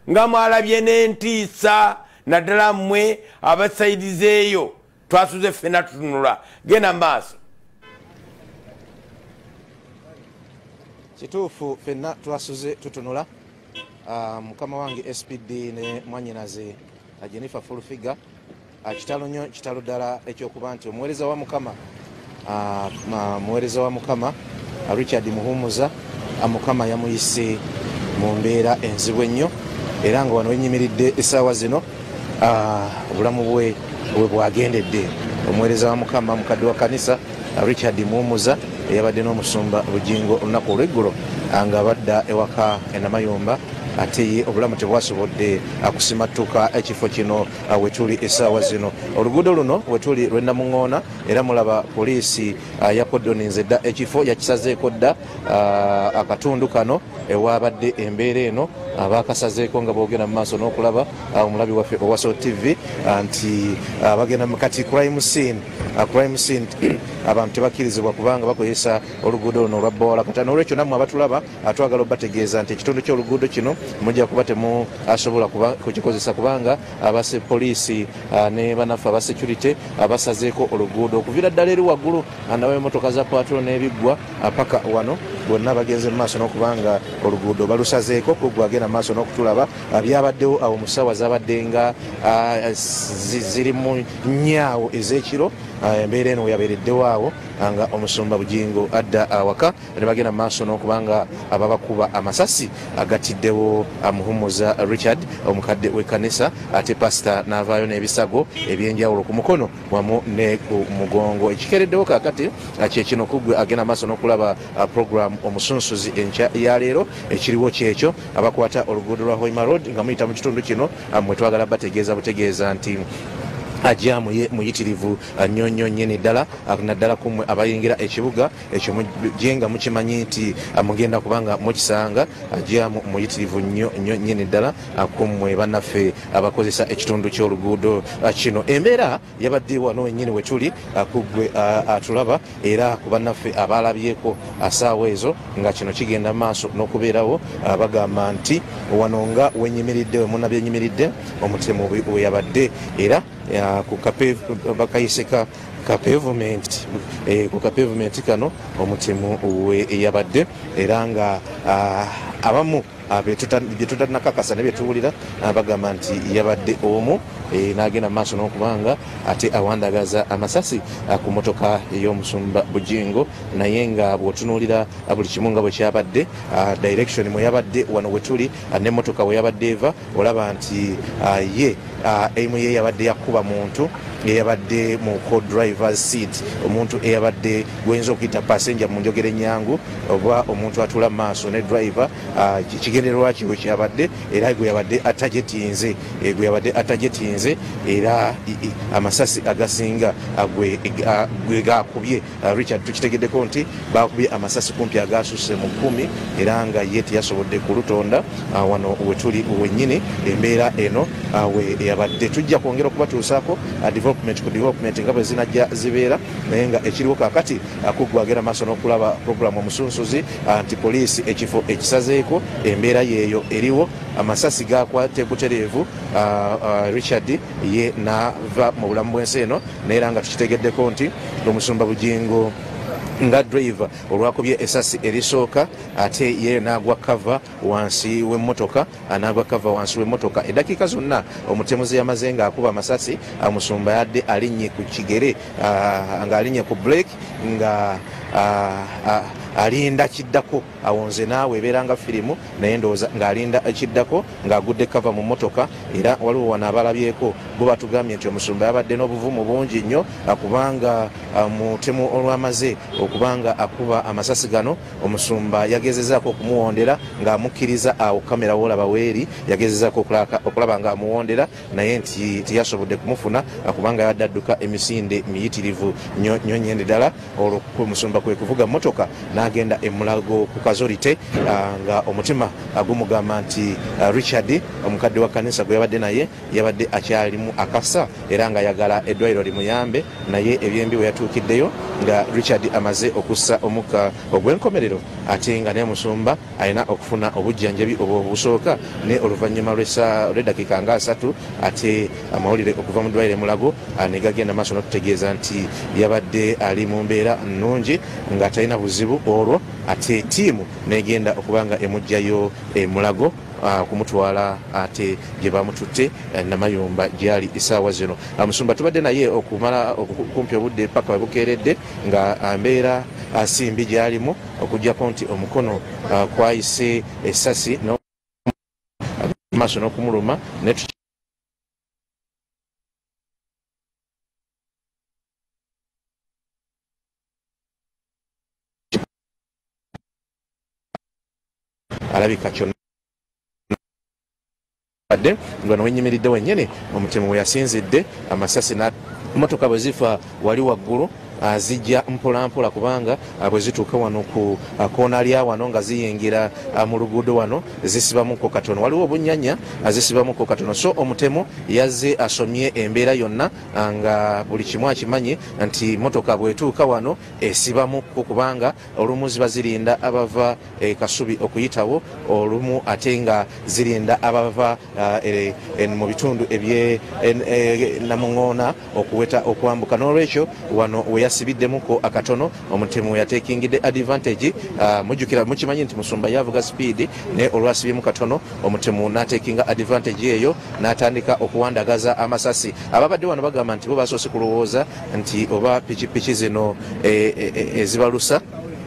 nga mwalabye n'entiisa naddala mmwe abasaidizeeyo twasuze ffenna tutunula genda maaso. Kituufu ffenna twasuze tutunula. Mukama wange SPD ne mwanyinaze Jennifer Fulfiga kitalo nnyo kitalo ddala ekyokuba nti omuweereza wa Mukama Richard Muhumuza Mukama yamuyise mu mbeera enzibu ennyo era nga wano wenyimiridde essaawa zino obulamu bwe bwagendedde. Omuweereza wa Mukama mukadde wa kanisa Richard Muhumuza eyabadde n'omusumba Bugingo olunaku olw'eggulo nga badda ewaka enamayumba ate ye obulamu tebwasobodde akusimatuka ekifo kino wetuli essaawa zino. Oluguudo luno wetuli lw'Namuŋŋoona era mulaba poliisi yakodoninze dda ekifo yakisazeeko dda akatundu kano ewabadde embeera eno abakasazeeko nga boogenda mu maaso n'okulaba omulabi waffe owaso TV nti bagenda kati crime scene abantu tebakkirizibwa kubanga bakozesa oluguudo luno olwa boola kata n'olwekyo nammwe abatulaba twagala obategeeza nti ekitundu ky'oluguudo kino mujja kuba temusobola kukikozesa kubanga abase poliisi ne banaffe aba security basazeeko oluguudo okuviira ddala eri waggulu nawe emotoka za patrol n'ebiggwa paka wano bonna bagenze mu maaso n'okubanga oluguudo balusazeeko kuggwa agenda mu maaso n'okutulaba byabaddewo awo mu ssaawa zabadde nga ziri mu nnyaawo ez'ekiro embeera eno yabeereddewo awo nga omusumba Bugingo adda awaka ne bagenda mu maaso n'okubanga ababakuba amasasi agatiddewo Muhumuza Richard omukadde w'ekkanisa ate pasita n'avaayo n'ebisago ebyenjawulo ku mukono wamu ne ku mugongo. Ekikereddewo kaakati kyekino kuggwe agenda maaso n'okulaba program omusunsuzi enkya ya leero ekiriwo kyekyo abakwata oluguudo lwa Hoima Road nga muyita mu kitundu kino mwe twagala butegeeza nti ajja muyitirivu nnyo nnyini ddala naddala kumwe abayingira ekibuga ekyo jenga mukimanyi nti mugenda kubanga mukisanga ajja muyitirivu nnyo nnyini ddala kumwe bannaffe abakozesa ekitundu ky'oluguudo kino. Embeera yabadde wano wennyini wetuli kuggwe atulaba era ku bannaffe abalabyeko assaawa ezo nga kino kigenda maaso n'okubeerawo bagamba nti wano nga wenyimiridde wemuna byenyimiridde omutemu we yabadde era ku bakayise ka pavement kano omutemu we yabadde era nga abamu byetutanakakasa ne byetuwulira bagamba nti yabadde omu n'agenda maaso n'okubanga ate awandagaza amasasi ku motoka ey'omusumba Bugingo naye nga bw'otunuulira buli kimu nga bwe kyabadde direction mwe yabadde wano wetuli n'emmotoka we yabadde eva olaba nti ye emu ye yabadde yakuba muntu eyabadde mu co-driver's seat omuntu eyabadde gwenza okuyita passenger mu njogera ennyangu oba omuntu atula mu maaso ne driver kigendererwa kiwe kyabadde era gwe yabadde atajetinze era amasasi agasinga gwe gakubye Richard tukitegeddeko nti bakubye amasasi kumpi agasusse mu 10 era nga ye teyasobodde kulutonda wano wetuli wennyini embeera eno we yabadde tujja kwongera okubatuusaako development nga bwe zinajja zibeera naye nga ekiriwo kaakati akuggwa agenda maaso n'okulaba programu omusunsuzi nti poliisi ekifo ekisazeeko embeera yeeyo eriwo amasasi gakwate butereevu Richard ye n'ava mu bulamu bw'ensi eno naye era nga tukitegeddeko nti omusumba Bugingo nga driver olwakubye essasi erisooka ate ye n'agwa kava wansi w'emmotoka eddakiika zonna omutemuzi yamaze nga akuba amasasi omusumba yadde alinnye ku kigere nga alinnye ku break nga alinda kiddako awo nze naawe ebeera nga firimu naye ndowooza ng'alinda kiddako ng'agudde kava mu mmotoka era waliwo wano abalabyeko bo batugambye nti omusumba yabadde n'obuvumu bungi nnyo kubanga mutemu olwamaze okubanga akuba amasasi gano omusumba yagezezaako okumuwondera ng'amukkiriza awo kamera woolaba weeri yagezezaako okulaba ng'amuwondera naye nti teyasobodde kumufuna kubanga yadde adduka emisinde miyitirivu nnyo nnyende ddala olwo omusumba omusumba kwe kuvuga motoka n'agenda emulago ku kazolite nga omutima gumugamba nti Richard omukadde wa kanisa gwe yabadde naye yabadde akyalimu akasa era nga yagala eddwaliro limuyambe naye ebyembi we yatuukiddeyo nga Richard amaze okussa omukka ogw'enkomerero ate nga ne musumba alina okufuna obujjanjabi obusooka ne oluvannyuma lw'eddakiika nga 3 ate amawulire okuva mu ddwaliro emulago ne gagenda maaso n'okutegeeza nti yabadde ali mu mbeera nnungi nga talina buzibu olwo ate ttiimu negenda okuba nga emugjayo emulago kumutwala ate gye bamututte namayumba gyali essaawa zino. Musumba tubadde naye okumala kumpi obudde paka webukeeredde nga mbeera simbi gyalimu okuggyako nti omukono kwayise essasi maaso n'okumuluma alabika kyonna adde ngano wenyimiridde wennyini omutemu we yasinzidde amasasi motoka bwe zifa wali waggulu zijja mpolampola kubanga bwe zituuka wano ku koona lya wano nga ziyingira mu luguudo wano zisibamuko katono waliwo obunyanya zisibamuko katono so omutemu yazze asomye embeera yonna nga buli kimu akimanyi nti motoka bwetuuka wano esibamuko kubanga olumu ziba zirinda abava Kasubi okuyitawo olumu ate nga zirinda abava mu bitundu ebye Namuŋŋoona okuweta okwambuka n'olwekyo wano yasibiddemuko akatono omutemu yatekingidde advantage mujjukira mukimanyi nti musumba yavuga speed ne olwasibye katono omutemu n'atekinga advantage eyo n'atandika okuwandagaza amasasi ababadde wano bagamba nti bo basoose kulowooza nti oba pikipiki zino ezibalusa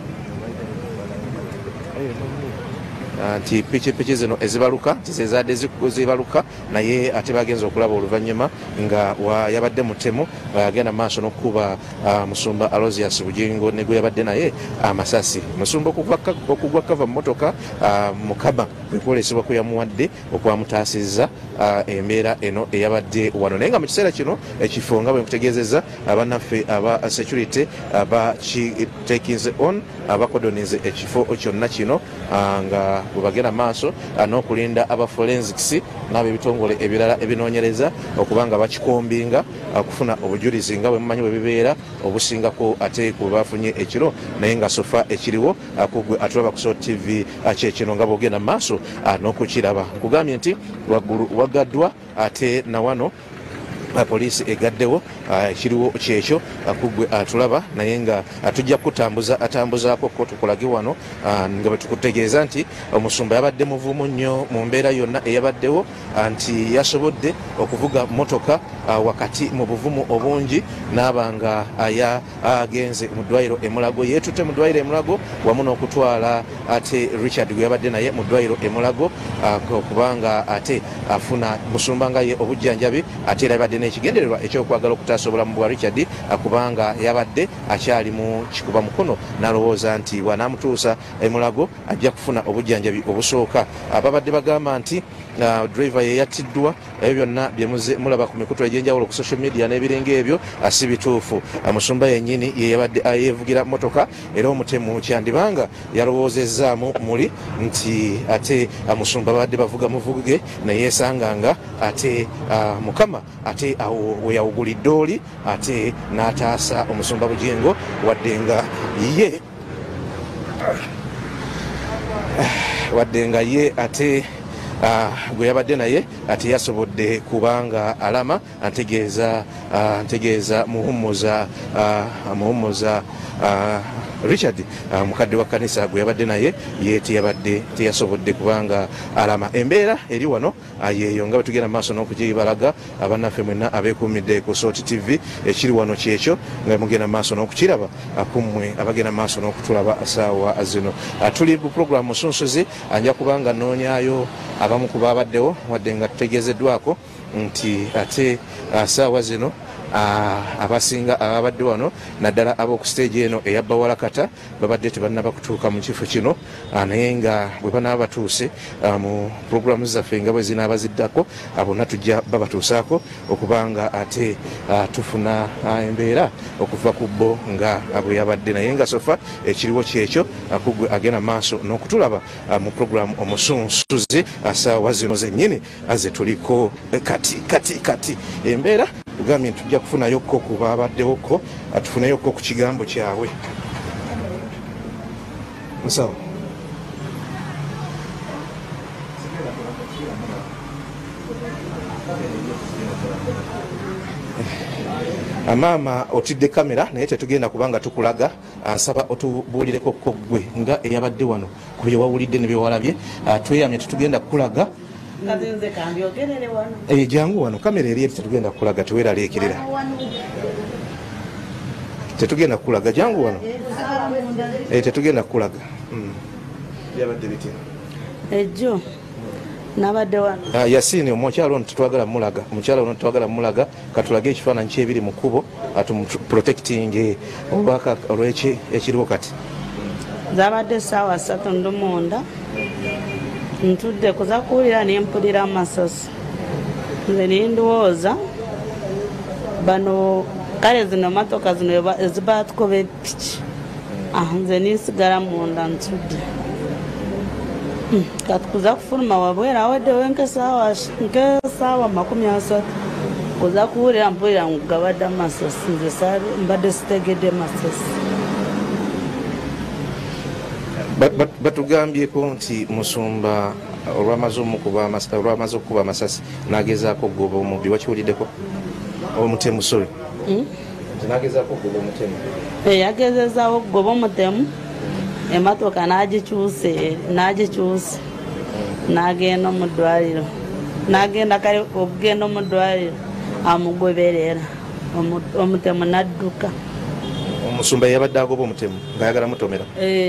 nti pikipiki zino ezibaluka tizezadde zibaluka naye ate bagenza okulaba oluvannyuma nga yabadde mutemu agenda maaso n'okukuba musumba Aloysius Bugingo ne gwe yabadde naye amasasi musumba okugwa kava mu motoka mukama ekwolesebwa kwe yamuwadde okwamutaasizza embeera eno eyabadde wano naye nga mu kiseera kino ekifo nga bwe nkutegeezezza abannaffe aba security bakitekinze on abakodonize ekifo kyonna kino nga bwebagenda maaso n'okulinda aba forensics n'ab'ebitongole ebirala ebinoonyereza okubanga bakikombinga okufuna obujulizi nga bwe mumanyi bwe bibeera obusingako ate ku bafunye ekiro naye nga sofa ekiriwo kugwe atulaba ku Salt TV kyekino nga bwogenda maaso n'okukiraba nkugambye nti waggulu wagaddwa ate na wano poliisi egaddewo kiriwo kyekyo kugwe atulaba naye nga tujja atambuzaako ko tukulage wano nga bwetukutegeeza nti omusumba yabadde muvumu nnyo mu mbeera yonna eyabaddewo nti yasobodde okuvuga motoka wakati mu buvumu obungi n'aba nga agenze mu ddwaliro emulago yeetutte mu ddwaliro emulago wamu n'okutwala ate Richard gwe yabadde naye mu ddwaliro emulago okubanga ate afuna musumba nga ye obujjanjabi ate era yabadde n'ekigendererwa ekyokwagala okutaasa obulamu bwa Richard kubanga yabadde akyali mu kikuba mukono n'alowooza nti wanaamutuusa emulago ajja kufuna obujjanjabi obusooka ababadde bagamba nti driver ye yattiddwa ebyo byonna bye mulaba ku mikutu egy'enjawulo ku social media n'ebirenga ebyo si bituufu musumba yennyini ye yabadde yeevugira motoka era omutemu kyandibanga yalowoozezaamu muli nti ate musumba babadde bavuga muvuge naye yesanganga ate mukama ate awo we yawugulidde oli ate n'ataasa omusumba Bugingo wadde nga ye ate gwe yabadde naye ate yasobodde kubanga alama ntegeeza muhumuza Richard mukadde wa kanisa gwe yabadde naye ye teyasobodde kubanga alama embeera eri wano yeeyo nga bwe tugenda maaso n'okukibalaga abannaffe mwenna abeekuumidde ku Salt TV ekiri wano kyekyo nga mugenda maaso n'okukiraba kummwe abagenda maaso n'okutulaba saawa zino tuli ku puroguramu musunsuzi anja kubanga noonyayo abamu ku baabaddewo wadde nga tutegeezeddwako nti ate saawa zino abasinga ababadde wano naddala ab'oku stage eno eya Bawalakata babadde tebannaba kutuuka mu kifo kino naye nga bwe banaaba batuuse mu puroguramu zaffe nga bwe zinaaba ziddako bonna tujja babatuusaako okubanga ate tufuna embeera okuva ku bo nga bwe yabadde naye nga sofa ekiriwo kyekyo kugwe agenda maaso n'okutulaba mu puroguramu omusunsuzi saawa zino zennyini aze tuliko kati embeera tugambye tujja kufunayokko ku babaddewokko tufunayokko ku kigambo kyabwe musawo maama otidde kamera naye tetugenda kubanga tukulaga nsaba otubuulireko ko gwe nga eyabadde wano ku bye wawulidde ne bye walabye tweyamye tetugenda kukulaga jangu wano kamera eri tetugenda kukulaga teweeraleekerera tetugenda kukulaga jangu wano tetugenda kukulaga byabadde bitya ejjo nabadde wano Yasini omukyalo ono tetwagala mulaga omukyalo ono tetwagala mulaga katulage ekifaananyi kyebiri mu kkubo protecting obubaka olw'eki ekiriwo kati zabadde ssaawa 3:09 ntudde kuza kuwulira nempulira Amasasi nze nindowooza bano kale zino motoka zino ezibatukoba epiki nze ninsigala munda ntudde kati kuza kufuluma wabwera awaddewo nk'essaawa 30 kuza kuwulira mpulira ngugabadde Amasasi nze mbadde sitegedde Amasasi batugambyeko nti musumba olwamaze okukuba amasasi nagezaako okugoba omubbi wakiwuliddeko omutemu sorry nagezaako okugoba omutemu yagezezaawo okugoba omutemu emotoka nagikyuse nagenda mu ddwaliro nagenda kale okugenda mu ddwaliro amugoberera omutemu nadduka omusumba yabadde agoba omutemu ng'ayagala mutomera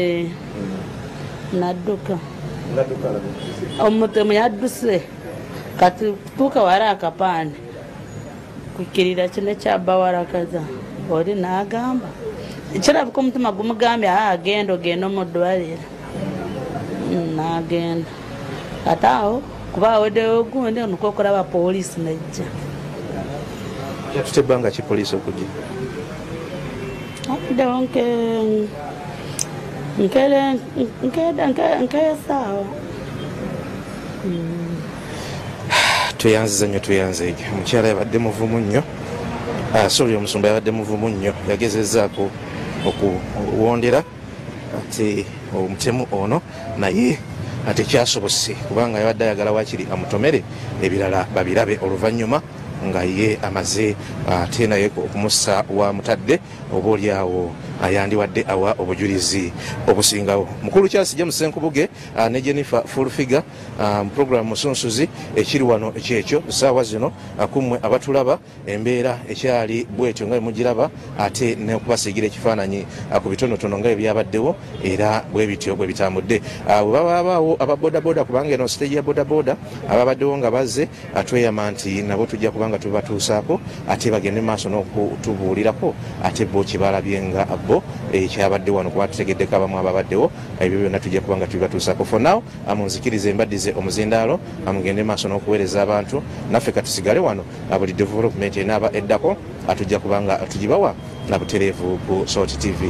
nadduka omutemu yadduse kati tuuka wali akapande kukirira kino kya Bawalakata oli n'agamba kirabika omutima gumugambye agenda ogenda mu ddwaliro n'agenda kati awo kuba aweddewo gundi nuko okulaba poliisi nejja yatute ebbanga ki poliisi okujja aweddewo nk'esaawa tweyanziza nnyo tweyanze egyo omukyala yabadde muvumu nnyo sorry omusumba yabadde muvumu nnyo yagezezaako okuwondera ate omutemu ono naye ate kyasobose kubanga yabadde ayagala wakiri amutomere ebirala babirabe oluvannyuma nga ye amaze ate naye okumussa wa mutadde oba oliawo yandiwadde awa obujulizi obusingawo mukulu kyasi James Senkubuge ne Jennifer Fulfiga mu program musunsuzi ekiri wano ekyekyo ssaawa zino kumwe abatulaba embeera ekyali bwetyo nga mugiraba ate nekubasigira ekifaananyi ku bitonotono nga ebyabaddewo era bwe bityo bwe bitambudde bwe babaawo ababodaboda kubanga eno stage ya bodaboda ababaddewo nga bazze atweyama nti nabo tujja kubanga tubatuusaako ate bagende maaso n'okutubuulirako ate bo kibalabye nga bo ekyabadde wano kuba tutegeddeko abamu ababaddewo ebyo byonna tujja kubanga tubibatuusaako for now amunzikirize mbaddize omuzindaalo amugende maaso n'okuweereza abantu naffe katusigale wano buli development enaaba eddako atujja kubanga tugibawa na butereevu ku Salt TV.